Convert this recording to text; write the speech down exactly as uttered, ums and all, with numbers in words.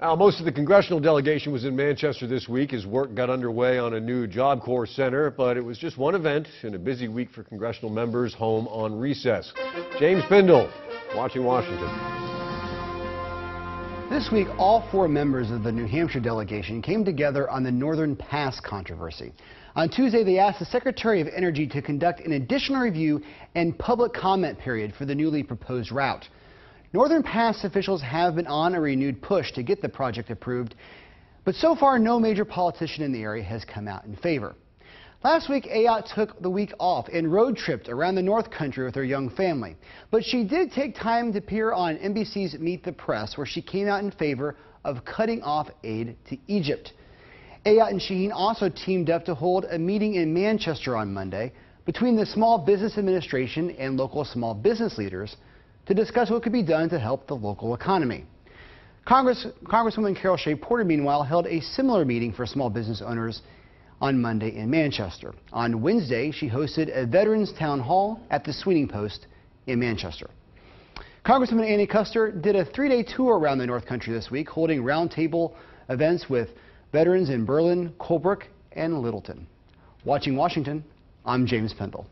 Now, most of the congressional delegation was in Manchester this week as work got underway on a new Job Corps center, but it was just one event in a busy week for congressional members home on recess. James Pindle, watching Washington. This week, all four members of the New Hampshire delegation came together on the Northern Pass controversy. On Tuesday, they asked the Secretary of Energy to conduct an additional review and public comment period for the newly proposed route. Northern Pass officials have been on a renewed push to get the project approved, but so far no major politician in the area has come out in favor. Last week, Ayotte took the week off and road tripped around the North Country with her young family. But she did take time to appear on N B C's Meet the Press, where she came out in favor of cutting off aid to Egypt. Ayotte and Shaheen also teamed up to hold a meeting in Manchester on Monday between the Small Business Administration and local small business leaders to discuss what could be done to help the local economy. Congress, Congresswoman Carol Shea Porter, meanwhile, held a similar meeting for small business owners on Monday in Manchester. On Wednesday, she hosted a Veterans Town Hall at the Sweeney Post in Manchester. Congresswoman Annie Kuster did a three-day tour around the North Country this week, holding roundtable events with veterans in Berlin, Colebrook, and Littleton. Watching Washington, I'm James Pindle.